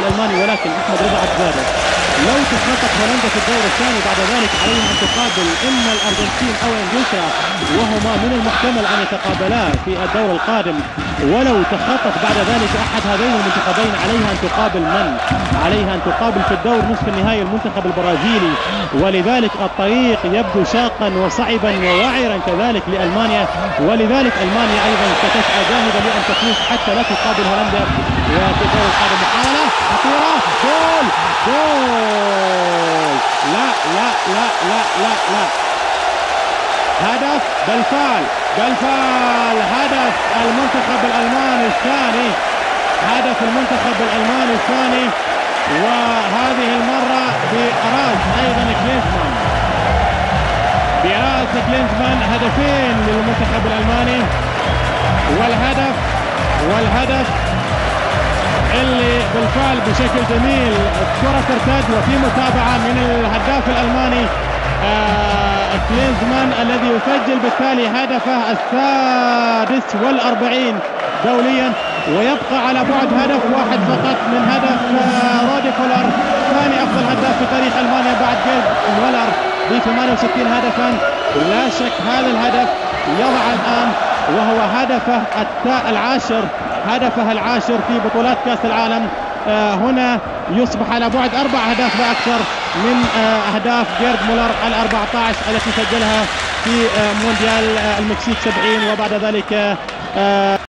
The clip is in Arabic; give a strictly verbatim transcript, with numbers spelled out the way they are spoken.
الألماني، ولكن أحمد رضا عبد لو تخطط هولندا في الدور الثاني بعد ذلك عليها أن تقابل إما الأرجنتين أو إنجلترا، وهما من المحتمل أن يتقابلا في الدور القادم. ولو تخطط بعد ذلك أحد هذين المنتخبين عليها أن تقابل من؟ عليها أن تقابل في الدور نصف النهائي المنتخب البرازيلي، ولذلك الطريق يبدو شاقا وصعبا ووعرا كذلك لألمانيا، ولذلك ألمانيا أيضا ستسعى جاهدة لأن تفوز حتى لا تقابل هولندا. وفي الدور القادم محاولة خطيرة، جول جول لا لا لا لا لا لا هدف بالفعل بالفعل هدف المنتخب الألماني الثاني، هدف المنتخب الألماني الثاني، وهذه المرة برأس أيضا كلينزمان، برأس كلينزمان. هدفين للمنتخب الألماني، والهدف والهدف اللي بالفعل بشكل جميل الكرة ترتد، وفي متابعة من الهداف الألماني آه كلينزمان الذي يسجل بالتالي هدفه السادس والأربعين دوليا، ويبقى على بعد هدف واحد فقط من هدف آه رودي كولر، ثاني أفضل هداف في تاريخ ألمانيا بعد جيرد مولر ب ثمانية وستين هدفا. لا شك هذا الهدف يضع الآن وهو هدفه العاشر هدفه العاشر في بطولات كأس العالم. آه هنا يصبح على بعد أربع أهداف لا أكثر من آه أهداف جيرد مولر الأربعة عشر التي سجلها في آه مونديال آه المكسيك سبعين، وبعد ذلك آه